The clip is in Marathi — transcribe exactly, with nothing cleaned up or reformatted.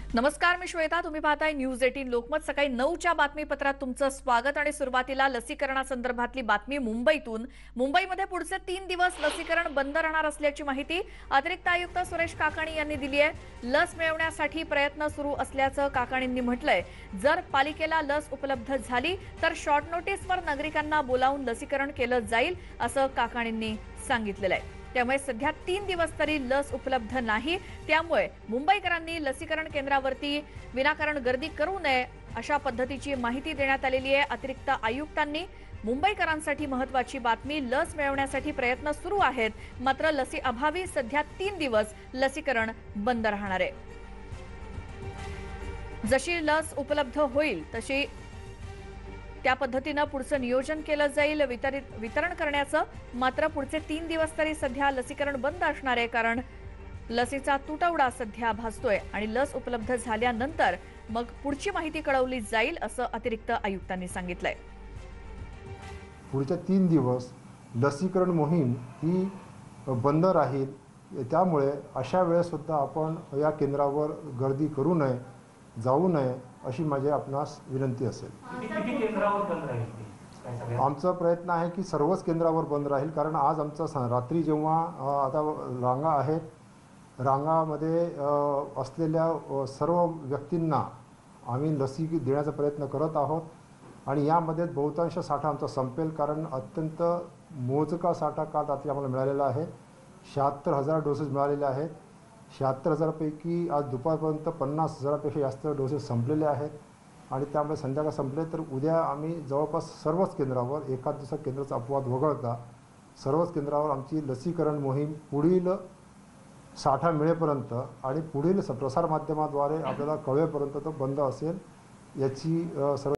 नमस्कार, मी श्वेता. तुम्ही पाहताय न्यूज अठरा लोकमत. सकाळी नऊच्या बातमीपत्रात तुमचं स्वागत. आणि सुरुवातीला लसीकरणासंदर्भातली बातमी मुंबईतून. मुंबईमध्ये पुढचे तीन दिवस लसीकरण बंद राहणार असल्याची माहिती अतिरिक्त आयुक्त सुरेश काकाणी यांनी दिली आहे. लस मिळवण्यासाठी प्रयत्न सुरू असल्याचं काकाणींनी म्हटलंय. जर पालिकेला लस उपलब्ध झाली तर शॉर्ट नोटीसवर नागरिकांना बोलावून लसीकरण केलं जाईल असं काकाणींनी सांगितलेलं आहे. त्यामुळे सध्या तीन दिवस तरी लस उपलब्ध नाही. त्यामुळे मुंबईकरांनी लसीकरण केंद्रावरती विनाकारण गर्दी करू नये अशा पद्धतीची माहिती देण्यात आलेली आहे अतिरिक्त आयुक्तांनी. मुंबईकरांसाठी महत्त्वाची बातमी, लस मिळवण्यासाठी प्रयत्न सुरू आहेत, मात्र लसी अभावी सध्या तीन दिवस लसीकरण बंद राहणार आहे. जशी लस उपलब्ध होईल तशी त्या पद्धतीने पुढचं नियोजन केलं जाईल वितरित वितरण करण्याचं. मात्र पुढचे तीन दिवस तरी सध्या लसीकरण बंद असणार आहे, कारण लसीचा तुटवडा सध्या भासतोय आणि लस उपलब्ध झाल्यानंतर मग पुढची माहिती कळवली जाईल असं अतिरिक्त आयुक्तांनी सांगितलंय. पुढच्या तीन दिवस लसीकरण मोहीम ही बंद राहील. त्यामुळे अशा वेळेस सुद्धा आपण या केंद्रावर गर्दी करू नये, जाऊ नये अशी माझी आपणास विनंती असेल. किती केंद्रावर बंद राहील? आमचा प्रयत्न आहे की सर्वच केंद्रावर बंद राहील, कारण आज आमचा रात्री जेव्हा आता रांगा आहेत, रांगामध्ये असलेल्या सर्व व्यक्तींना आम्ही लसी देण्याचा प्रयत्न करत आहोत. आणि यामध्ये बहुतांश साठा आमचा संपेल, कारण अत्यंत मोजका साठा काल रात्री आम्हाला मिळालेला आहे. शहात्तर हजार डोसेस मिळालेले आहेत. शहात्तर हजारापैकी आज दुपारपर्यंत पन्नास हजारापेक्षा जास्त डोसेस संपलेले आहेत. आणि त्यामुळे संध्याकाळ संपले तर उद्या आम्ही जवळपास सर्वच केंद्रावर, एका दिवसात केंद्राचा अपवाद वगळता सर्वच केंद्रावर आमची लसीकरण मोहीम पुढील साठा मिळेपर्यंत आणि पुढील प्रसारमाध्यमाद्वारे आपल्याला कळवेपर्यंत तो बंद असेल याची सर्व